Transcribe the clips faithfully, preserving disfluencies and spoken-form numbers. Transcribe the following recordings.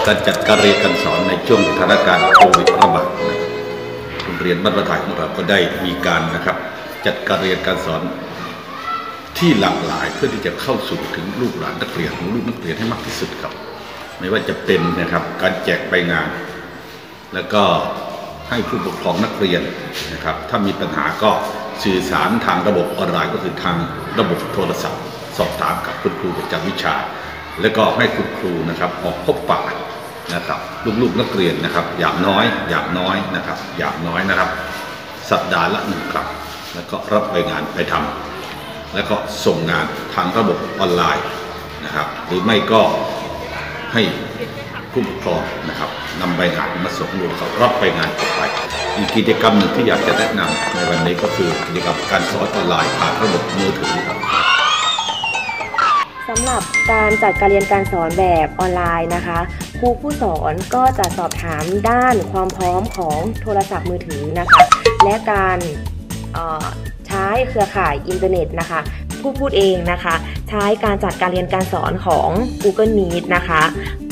การจัดการเรียนการสอนในช่วงสถานการณ์โควิดระบาดโรงเรียนบ้านประถ่ายของเราก็ได้มีการนะครับจัดการเรียนการสอนที่หลากหลายเพื่อที่จะเข้าสู่ถึงลูกหลานนักเรียนของลูกนักเรียนให้มากที่สุดครับไม่ว่าจะเป็นนะครับการแจกใบงานแล้วก็ให้ผู้ปกครองนักเรียนนะครับถ้ามีปัญหาก็สื่อสารทางระบบออนไลน์ก็คือทางระบบโทรศัพท์สอบถามกับคุณครูประจำวิชาแล้วก็ให้คุณครูนะครับออกพบปะนะครับลูกๆนักเรียนนะครับอย่างน้อยอย่างน้อยนะครับอย่างน้อยนะครับสัปดาห์ละหนึ่งครั้งแล้วก็รับใบงานไปทำแล้วก็ส่งงานทางระบบออนไลน์นะครับหรือไม่ก็ให้ผู้ปกครองนะครับนำใบงานมาส่งลูกเขารับใบงานต่อไปอีกกิจกรรมหนึ่งที่อยากจะแนะนำในวันนี้ก็คือกิจกรรมการสอนออนไลน์ผ่านระบบมือถือครับสำหรับการจัดการเรียนการสอนแบบออนไลน์นะคะครูผู้สอนก็จะสอบถามด้านความพร้อมของโทรศัพท์มือถือนะคะและการใช้เครือข่ายอินเทอร์เน็ตนะคะผู้พูดเองนะคะใช้การจัดการเรียนการสอนของ Google Meet นะคะ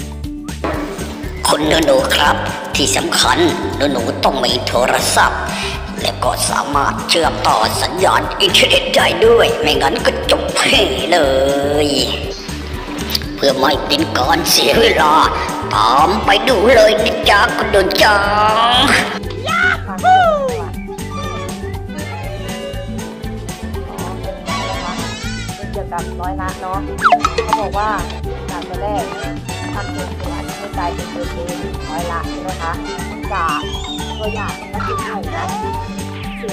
คุณหนูๆครับที่สำคัญหนูๆต้องมีโทรศัพท์และก็สามารถเชื่อมต่อสัญญาณอินเทอร์เน็ตได้ด้วยไม่งั้นก็จบเพเลยเพื่อไม่เป็นการเสียเวลาตามไปดูเลยนะจ๊ะคุณดูจังเกี่ยวกับร้อยละเนาะเขาบอกว่าจากตัวแรกทำเป็นตัวอันให้กลายเป็นเปอร์เซ็นต์ร้อยละใช่ไหมคะจากตัวอย่างก็คือเท่านะคือ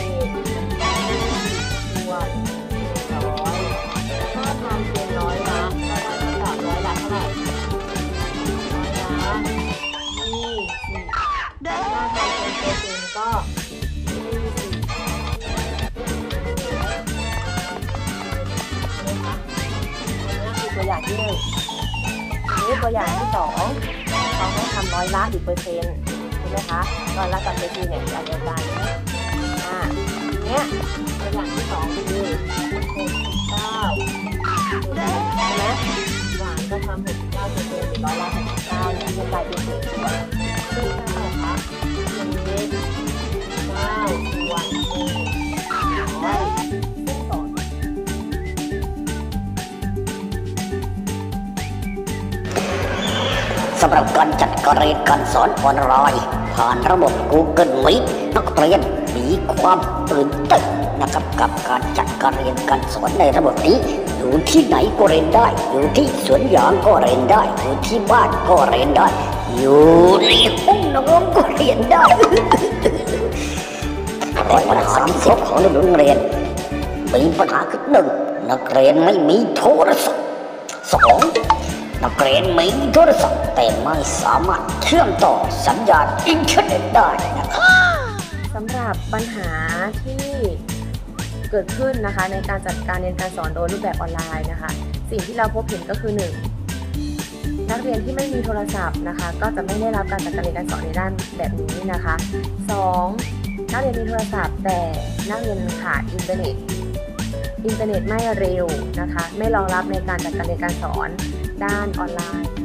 ตัวร้อยถ้าทำเป็นร้อยละก็ได้จากร้อยละเท่าไหร่ร้อยละยี่สิบถ้าทำเป็นเปอร์เซ็นต์ก็ตัวอย่างที่หนึ่งนี้ตัวอย่างที่สองเขาให้ทำร้อยละอีกเปอร์เซ็นต์ใช่ไหมคะร้อยละกับเปอร์เซ็นต์เนี่ยจะเดียวกันอ่าเนี้ยตัวอย่างที่สองคือหกสิบเก้าใช่ไหมหวานก็ทำหกสิบเก้าเปอร์เซ็นต์หรือร้อยละหกสิบเก้าเนี่ยจะกลายเป็นเศษส่วนซึ่งเท่าไหร่คะเศษเก้าส่วนหนึ่งร้อยสำหรับการจัดการเรียนการสอนออนไลน์ผ่านระบบ Google Meet นักเรียนมีความตื่นเต้นนะครับกับการจัดการเรียนการสอนในระบบนี้อยู่ที่ไหนก็เรียนได้อยู่ที่สวนยางก็เรียนได้อยู่ที่บ้านก็เรียนได้อยู่ในห้องนอนก็เรียนได้แต่ปัญหาที่พบของนักเรียนมีปัญหาคือหนึ่งนักเรียนไม่มีโทรศัพท์สองนักเรียนมีโทรศัพท์แต่ไม่สามารถเชื่อมต่อสัญญาณอินเทอร์เน็ตได้นะครับสำหรับปัญหาที่เกิดขึ้นนะคะในการจัดการเรียนการสอนโดยรูปแบบออนไลน์นะคะสิ่งที่เราพบเห็นก็คือหนึ่งนักเรียนที่ไม่มีโทรศัพท์นะคะก็จะไม่ได้รับการจัดการเรียนการสอนในด้านแบบนี้นะคะสองนักเรียนมีโทรศัพท์แต่นักเรียนขาดอินเทอร์เน็ตอินเทอร์เน็ตไม่เร็วนะคะไม่รองรับในการจัดการเรียนการสอนด้านออนไลน์